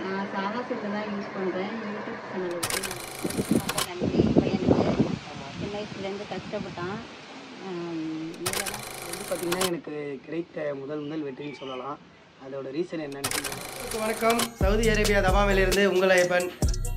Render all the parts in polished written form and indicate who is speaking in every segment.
Speaker 1: நான் சாதா செல்லு தான் யூஸ் பண்ணுறேன். யூடியூப் சேனலுக்கு ரொம்ப நன்றி. பையனுக்கு சின்ன வயசுலேருந்து கஷ்டப்பட்டான். இதில் தான்
Speaker 2: வந்து பார்த்திங்கன்னா எனக்கு கிடைத்த முதல் வெற்றின்னு சொல்லலாம். அதோட ரீசன் என்னன்னு வணக்கம். சவுதி அரேபியா தமாமிலிருந்து உங்கள் ஐயப்பன்.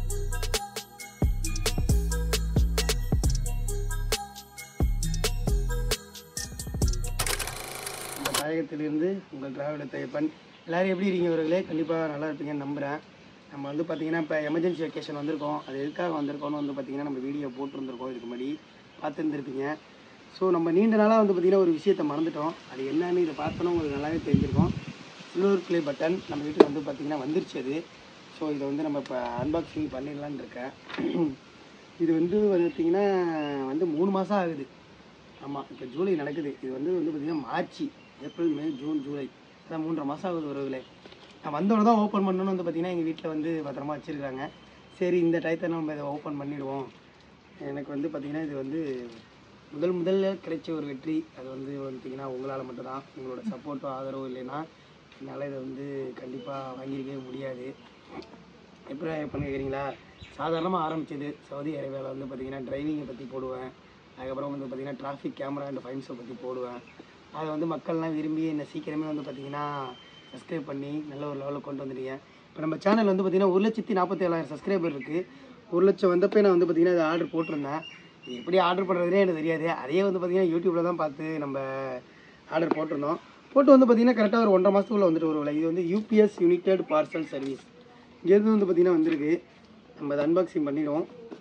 Speaker 2: இந்த தாயகத்திலிருந்து உங்கள் டிராவல் ஐயப்பன். எல்லோரும் எப்படி இருக்கீங்க அவர்களே? கண்டிப்பாக நல்லா இருப்பீங்கன்னு நம்புகிறேன். நம்ம வந்து பார்த்திங்கன்னா இப்போ எமர்ஜென்சி வெக்கேஷன் வந்திருக்கோம். அது எதுக்காக வந்திருக்கோன்னு வந்து பார்த்திங்கன்னா நம்ம வீடியோ போட்டிருந்துருக்கோம். இதுக்கு முன்னாடி பார்த்துருந்துருப்பீங்க. ஸோ நம்ம நீண்ட நாளாக வந்து பார்த்திங்கன்னா ஒரு விஷயத்தை மறந்துட்டோம். அது என்னன்னு இதை பார்த்தோன்னா உங்களுக்கு நல்லாவே தெரிஞ்சிருக்கும். சில்வர் ப்ளே பட்டன் நம்ம வீட்டுக்கு வந்து பார்த்திங்கன்னா வந்துருச்சு அது. ஸோ இதை வந்து நம்ம இப்போ அன்பாக்சிங் பண்ணிடலான்னு இருக்கேன். இது வந்து பார்த்திங்கன்னா வந்து 3 மாதம் ஆகுது. ஆமாம், இப்போ ஜூலை நடக்குது. இது வந்து பார்த்திங்கன்னா March, April, May, June, July அதான் 3.5 மாதம் ஆகுது உறவுகளே. நான் வந்தோடனே தான் ஓப்பன் பண்ணணும்னு வந்து பார்த்திங்கன்னா எங்கள் வீட்டில் வந்து பத்திரமா வச்சுருக்காங்க. சரி, இந்த டயத்தை நம்ம இதை ஓப்பன் பண்ணிவிடுவோம். எனக்கு வந்து பார்த்திங்கன்னா இது வந்து முதல்ல கிடைச்ச ஒரு வெற்றி. அது வந்து பார்த்திங்கன்னா உங்களால் மட்டும்தான். உங்களோட சப்போர்ட்டும் ஆதரவும் இல்லைன்னா என்னால் இதை வந்து கண்டிப்பாக வாங்கியிருக்கவே முடியாது. எப்படி கேட்குறீங்களா? சாதாரணமாக ஆரம்பிச்சது. சவுதி அரேபியாவில் வந்து பார்த்திங்கன்னா டிரைவிங்கை பற்றி போடுவேன். அதுக்கப்புறம் வந்து பார்த்திங்கன்னா டிராஃபிக் கேமரா அண்ட் ஃபைன்ஸை பற்றி போடுவேன். அதை வந்து மக்கள்லாம் விரும்பி என்னை சீக்கிரமே வந்து பார்த்திங்கன்னா சப்ஸ்கிரைப் பண்ணி நல்ல ஒரு லெவலில் கொண்டு வந்துட்டீங்க. இப்போ நம்ம சேனல் வந்து பார்த்திங்கன்னா 1,47,000 சப்ஸ்கிரைபர் இருக்குது. 1 லட்சம் வந்தப்போ நான் வந்து பார்த்திங்கன்னா இதை ஆர்டர் போட்டிருந்தேன். இது எப்படி ஆர்டர் பண்ணுறதுனே எனக்கு தெரியாது. அதே வந்து பார்த்திங்கன்னா யூடியூப்பில் தான் பார்த்து நம்ம ஆர்டர் போட்டிருந்தோம். போட்டு வந்து பார்த்திங்கன்னா கரெக்டாக ஒரு 1.5 மாதத்துக்குள்ளே வந்துட்டு வருவில்ல. இது வந்து UPS யுனைடெட் பார்சல் சர்வீஸ். இங்கேருந்து வந்து பார்த்திங்கன்னா வந்திருக்கு. நம்ம அதை அன்பாக்சிங் பண்ணிடுவோம்.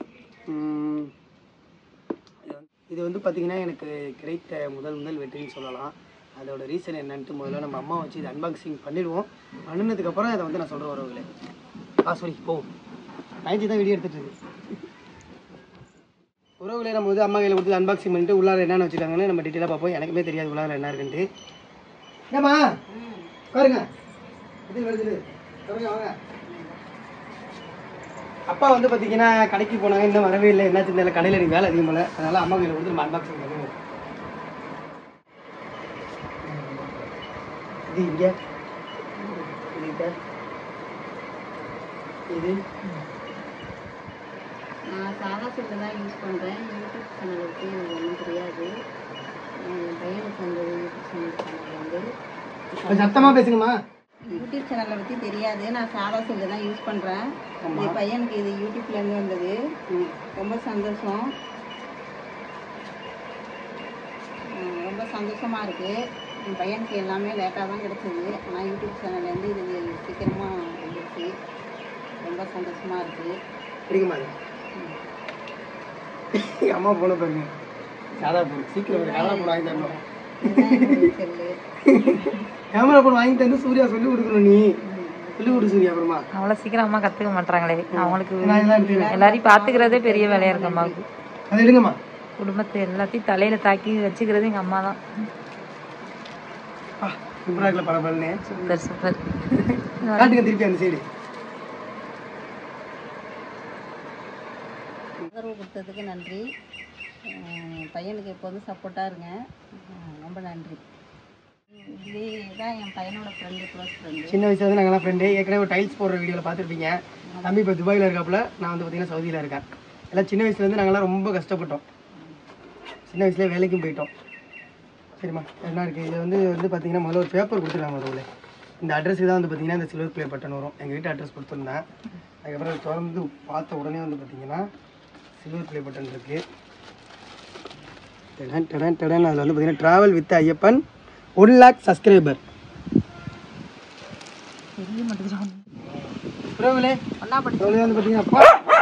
Speaker 2: இது வந்து பார்த்திங்கன்னா எனக்கு கிடைத்த முதல் வெற்றின்னு சொல்லலாம். அதோட ரீசன் என்னன்ட்டு முதல்ல நம்ம அம்மா வச்சு இது அன்பாக்சிங் பண்ணிடுவோம். பண்ணினதுக்கப்புறம் அதை வந்து நான் சொல்கிற உறவுகளே. சாரி போவோம். நைன்ட்டி தான் வீடியோ எடுத்துகிட்டு இருக்கு. உறவுகளே, நம்ம வந்து அம்மா கையில் கொடுத்து அன்பாக்சிங் பண்ணிட்டு உள்ளார என்னென்னு வச்சுருக்காங்கன்னு நம்ம டீட்டெயிலாக பார்ப்போம். எனக்குமே தெரியாது உள்ளார என்ன இருக்குன்ட்டு. ஏம்மா பாருங்க, இது வருது. வாங்க. அப்பா வந்து பார்த்தீங்கன்னா கடைக்கு போனாங்க, இன்னும் வரவே இல்லை. என்ன சின்ன கடையில் எனக்கு வேலை அதிகம் போல. அதனால் அம்மா கையில் கொடுத்து நம்ம அன்பாக்சிங் பண்ணுவோம். இது இங்கே இது
Speaker 1: நான் சாதா செல்லு தான் யூஸ் பண்ணுறேன். யூடியூப் சேனலுக்கு எனக்கு ஒன்றும் தெரியாது. என் பையனுக்கு வந்து யூடியூப் சேனல் வந்து
Speaker 2: சத்தமாக பேசுங்கம்மா.
Speaker 1: யூடியூப் சேனலை பற்றி தெரியாது. நான் சாதா செல்லு தான் யூஸ் பண்ணுறேன். என் பையனுக்கு இது யூடியூப்லேருந்து வந்தது. ரொம்ப சந்தோஷம். ரொம்ப சந்தோஷமாக இருக்குது. என் பையனுக்கு எல்லாமே லேட்டாக தான் கிடச்சிது. ஆனால் யூடியூப் சேனல்லேருந்து இது சீக்கிரமாக வந்துடுச்சு. ரொம்ப சந்தோஷமாக இருக்குது.
Speaker 2: பிடிக்குமா? அம்மா போன பாருங்க, சாதா போன். சீக்கிரம் கேமரா போன் வாங்கி தரணும்.
Speaker 1: செல்லு
Speaker 2: கேமரா போன் வாங்கி தந்து சூர்யா சொல்லி கொடுக்கணும். நீ சொல்லி கொடு சூர்யா. அப்புறமா
Speaker 3: அவ்வளோ சீக்கிரம் அம்மா கற்றுக்க மாட்டாங்களே. அவங்களுக்கு எல்லாரையும் பார்த்துக்கிறதே பெரிய வேலையாக இருக்கு அம்மாவுக்கு.
Speaker 2: அதை எடுங்கம்மா.
Speaker 3: குடும்பத்தை எல்லாத்தையும் தலையில் தாக்கி வச்சுக்கிறது எங்கள் அம்மா தான்.
Speaker 2: சூப்பராக இருக்கல பரவாயில்ல.
Speaker 3: சூப்பர்
Speaker 2: காட்டுங்க திருப்பி அந்த சைடு.
Speaker 1: ஆதரவு கொடுத்ததுக்கு நன்றி. பையனுக்கு எப்போதும் சப்போர்ட்டாக இருங்க. ரொம்ப நன்றி. இதுதான் என் பையனோட ஃப்ரெண்டு, க்ளோஸ் ஃப்ரெண்டு.
Speaker 2: சின்ன வயசுல வந்து நாங்கள்லாம் ஃப்ரெண்டு. ஏற்கனவே ஒரு டைல்ஸ் போடுற வீடியோவில் பார்த்துருப்பீங்க. தம்பி இப்போ துபாயில் இருக்காப்புல, நான் வந்து பார்த்திங்கன்னா சவுதியில் இருக்கேன். எல்லாம் சின்ன வயசுலேருந்து நாங்கள்லாம் ரொம்ப கஷ்டப்பட்டோம். சின்ன வயசுலேயே வேலைக்கும் போயிட்டோம். சரிம்மா, என்ன இருக்குது இது வந்து பார்த்திங்கன்னா முதல்ல ஒரு பேப்பர் கொடுத்துருக்காங்க ஒரு. இந்த அட்ரஸுக்கு தான் வந்து பார்த்திங்கன்னா இந்த சில்வர் ப்ளே பட்டன் வரும். எங்கள் வீட்டு அட்ரஸ் கொடுத்துருந்தேன். அதுக்கப்புறம் திறந்து பார்த்த உடனே வந்து பார்த்திங்கன்னா சில்வர் ப்ளே பட்டன் இருக்குது. டடன் அதில் வந்து பார்த்திங்கன்னா travel with Ayyappan 1 lakh subscriber. புறவுலே வந்து பார்த்தீங்கன்னா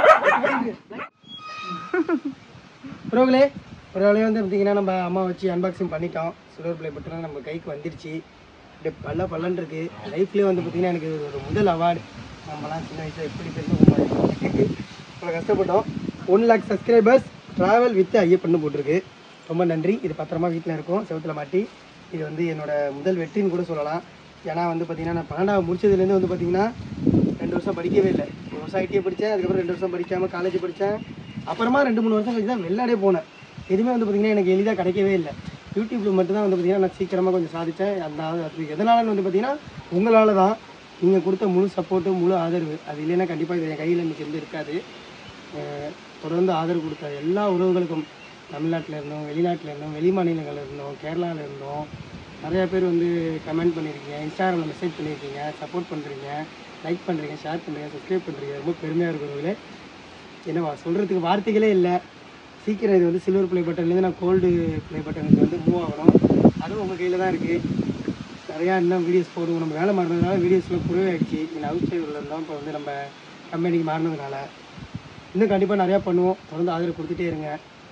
Speaker 2: புறவுலே ஒரு வேலையை வந்து பார்த்தீங்கன்னா நம்ம அம்மா வச்சு அன்பாக்சிங் பண்ணிட்டோம். சில்வர் ப்ளே பட்டன் நம்ம கைக்கு வந்துருச்சு. அப்படியே பல்லன்னு இருக்குது. லைஃப்லேயே வந்து பார்த்திங்கன்னா எனக்கு ஒரு முதல் அவார்டு. நம்மலாம் சின்ன வயசில் எப்படி பேசணும் இவ்வளோ கஷ்டப்பட்டோம். 1 lakh சப்ஸ்கிரைபர்ஸ் ட்ராவல் வித் ஐயப்பன்னு போட்டிருக்கு. ரொம்ப நன்றி. இது பத்திரமா வீட்டில் இருக்கும், செவத்தில் மாட்டி. இது வந்து என்னோடய முதல் வெற்றின்னு கூட சொல்லலாம். ஏன்னா வந்து பார்த்திங்கன்னா நான் 12வது முடிச்சதுலேருந்து வந்து பார்த்திங்கன்னா 2 வருஷம் படிக்கவே இல்லை. 1 வருஷம் ஐடிஐ படித்தேன். அதுக்கப்புறம் 2 வருஷம் படிக்காமல் காலேஜ் படித்தேன். அப்புறமா 2-3 வருஷம் கழிச்சு தான் வெளிநாடே போனேன். எதுவுமே வந்து பார்த்திங்கன்னா எனக்கு எளிதாக கிடைக்கவே இல்லை. யூடியூப்பில் மட்டும்தான் வந்து பார்த்திங்கன்னா நான் சீக்கிரமாக கொஞ்சம் சாதித்தேன். அந்த அது எதனாலன்னு வந்து பார்த்திங்கன்னா உங்களால் தான். நீங்கள் கொடுத்த முழு சப்போர்ட்டு முழு ஆதரவு அது இல்லைன்னா கண்டிப்பாக இது என் கையில் இன்றைக்கி வந்து இருக்காது. தொடர்ந்து ஆதரவு கொடுத்த எல்லா உறவுகளுக்கும் தமிழ்நாட்டில் இருந்தோம், வெளிநாட்டில் இருந்தோம், வெளி மாநிலங்களில் இருந்தோம், கேரளாவில் இருந்தோம், நிறையா பேர் வந்து கமெண்ட் பண்ணியிருக்கீங்க, இன்ஸ்டாகிராமில் மெசேஜ் பண்ணியிருக்கீங்க, சப்போர்ட் பண்ணுறீங்க, லைக் பண்ணுறீங்க, ஷேர் பண்ணுறீங்க, சப்ஸ்கிரைப் பண்ணுறீங்க. ரொம்ப பெருமையாக இருக்கிறவங்களே. என்னவா சொல்கிறதுக்கு வார்த்தைகளே இல்லை. சீக்கிரம் இது வந்து சில்வர் ப்ளே பட்டன்லேருந்து நான் கோல்டு ப்ளே பட்டனுக்கு வந்து மூவ் ஆகணும். அதுவும் உங்கள் கையில் தான் இருக்குது. நிறையா இன்னும் வீடியோஸ் போடுவோம். நம்ம வேலை மாறினதுனால வீடியோஸ்லாம் குறைவே ஆகிடுச்சு. இன்னும் அவுட் சைடில் இருந்தோம். இப்போ வந்து நம்ம கம்பெனிக்கு மாறினதுனால இன்னும் கண்டிப்பாக நிறையா பண்ணுவோம். தொடர்ந்து ஆதரவு கொடுத்துட்டே இருங்க.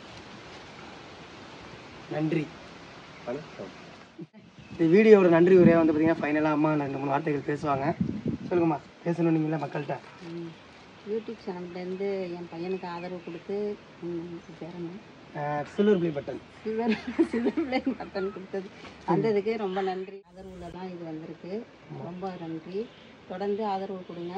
Speaker 2: நன்றி, வணக்கம். இந்த வீடியோட நன்றி உரையாக வந்து பார்த்திங்கன்னா ஃபைனலாக அம்மா 2-3 வார்த்தைகள் பேசுவாங்க. சொல்லுங்கம்மா, பேசணும் நீங்களா மக்கள்கிட்ட.
Speaker 1: யூடியூப் சேனல்லேருந்து என் பையனுக்கு ஆதரவு கொடுத்து பேரணும்
Speaker 2: சில்வர் ப்ளே பட்டன்
Speaker 1: கொடுத்தது வந்ததுக்கு ரொம்ப நன்றி. ஆதரவில் தான் இது வந்திருக்கு. ரொம்ப நன்றி. தொடர்ந்து ஆதரவு கொடுங்க.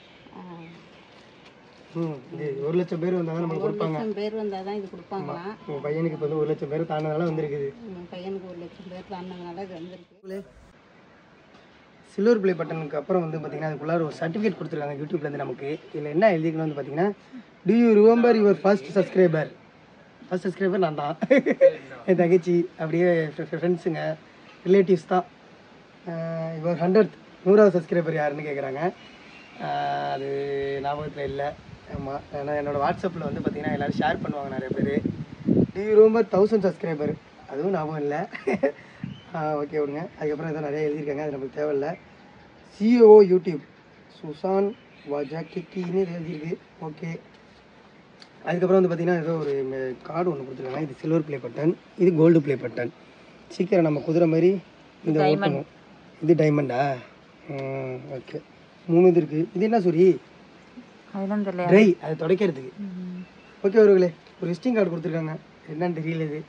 Speaker 2: இது 1 லட்சம் பேர் வந்தால் தான் நம்மளுக்கு கொடுப்பாங்க.
Speaker 1: 1 லட்சம் பேர் வந்தால் தான் இது கொடுப்பாங்களாம்.
Speaker 2: உங்கள் பையனுக்கு இப்போ வந்து 1 லட்சம் பேர் தாண்டதுனால வந்திருக்குது.
Speaker 1: என் பையனுக்கு 1 லட்சம் பேர் தாண்டதுனால இது வந்திருக்கு.
Speaker 2: சில்வர் ப்ளே பட்டனுக்கு அப்புறம் வந்து பார்த்திங்கன்னா அதுக்குள்ளார ஒரு சர்டிஃபிகேட் கொடுத்துருக்காங்க யூடியூப்லேருந்து நமக்கு. இதில் என்ன எழுதிக்கணும் வந்து பார்த்திங்கன்னா, do you remember your first subscriber? First subscriber நான் தான். என் தங்கச்சி, அப்படியே ஃப்ரெண்ட்ஸுங்க, ரிலேட்டிவ்ஸ் தான். யுவர் 100வது சப்ஸ்கிரைபர் யாருன்னு கேட்குறாங்க. அது ஞாபகத்தில் இல்லை. ஆமாம், ஏன்னா என்னோடய வாட்ஸ்அப்பில் வந்து பார்த்திங்கன்னா எல்லோரும் ஷேர் பண்ணுவாங்க நிறைய பேர். Do you remember 1000 subscriber? அதுவும் ஞாபகம் இல்லை. ஓகே விடுங்க. அதுக்கப்புறம் எதாவது நிறைய எழுதியிருக்காங்க, அது நம்மளுக்கு தேவையில்லை. சிஓ யூடியூப் சுசான் வாஜா கிக்கின்னு எழுதியிருக்கு. ஓகே. அதுக்கப்புறம் வந்து பார்த்திங்கன்னா ஏதோ ஒரு கார்டு ஒன்று கொடுத்துருக்காங்க. இது சில்வர் ப்ளே பட்டன், இது கோல்டு ப்ளே பட்டன். சீக்கிரம் நம்ம குதிரை மாதிரி இந்த ஓட்டணும். இது டைமண்டா? ஓகே, 3 இது இருக்குது. இது என்ன சொல்லி ட்ரை, அது துடைக்கிறதுக்கு. ஓகே ஒருங்களே, ஒரு விசிட்டிங் கார்டு கொடுத்துருக்காங்க. என்னன்னு தெரியல. இது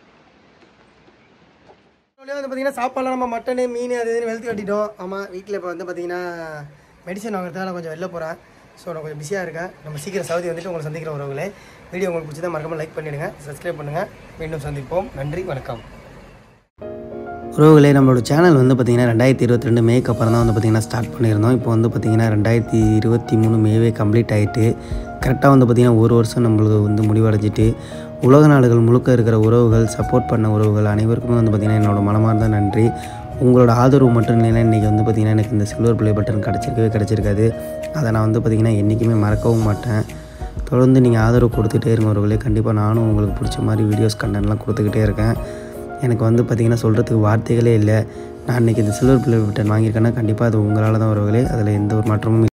Speaker 2: வந்து பார்த்திங்கன்னா சாப்பாடுலாம் நம்ம மட்டனு மீன் அது இதுன்னு வெளுத்து கட்டிட்டோம். ஆமாம், வீட்டில் இப்போ வந்து பார்த்திங்கன்னா மெடிசன் வாங்குறதுக்காக நான் கொஞ்சம் வெளில போகிறேன். ஸோ நான் கொஞ்சம் பிஸியாக இருக்கேன். நம்ம சீக்கிரம் சவுதி வந்துட்டு உங்களை சந்திக்கிற உறவுகளே. வீடியோ உங்களுக்கு பிடிச்சதா மறக்காமல் லைக் பண்ணிவிடுங்க, சப்ஸ்கிரைப் பண்ணுங்கள். மீண்டும் சந்திப்போம். நன்றி, வணக்கம்.
Speaker 4: உறவுகளே, நம்மளோட சேனல் வந்து பார்த்திங்கன்னா 2022 மேக்கு அப்புறம் தான் வந்து பார்த்திங்கன்னா ஸ்டார்ட் பண்ணியிருந்தோம். இப்போ வந்து பார்த்திங்கன்னா 2023 மேவே கம்ப்ளீட் ஆகிட்டு கரெக்டாக வந்து பார்த்திங்கன்னா 1 வருஷம் நம்மளுக்கு வந்து முடிவடைஞ்சிட்டு உலக நாடுகள் முழுக்க இருக்கிற உறவுகள், சப்போர்ட் பண்ண உறவுகள் அனைவருக்குமே வந்து பார்த்திங்கன்னா என்னோடய மனமார்ந்த நன்றி. உங்களோட ஆதரவு மட்டும் இல்லைன்னா இன்றைக்கி வந்து பார்த்திங்கன்னா எனக்கு இந்த சில்வர் ப்ளே பட்டன் கிடச்சிருக்காது. அதை நான் வந்து பார்த்திங்கன்னா என்றைக்குமே மறக்கவும் மாட்டேன். தொடர்ந்து நீங்கள் ஆதரவு கொடுத்துட்டே இருங்க உறவுகளே. கண்டிப்பாக நானும் உங்களுக்கு பிடிச்ச மாதிரி வீடியோஸ் கண்டென்ட்லாம் கொடுத்துக்கிட்டே இருக்கேன். எனக்கு வந்து பார்த்திங்கன்னா சொல்கிறதுக்கு வார்த்தைகளே இல்லை. நான் இன்றைக்கி இந்த சில்வர் ப்ளே பட்டன் வாங்கியிருக்கேன்னா கண்டிப்பாக அது உங்களால் தான் உறவுகளே. அதில் எந்த ஒரு மாற்றமும்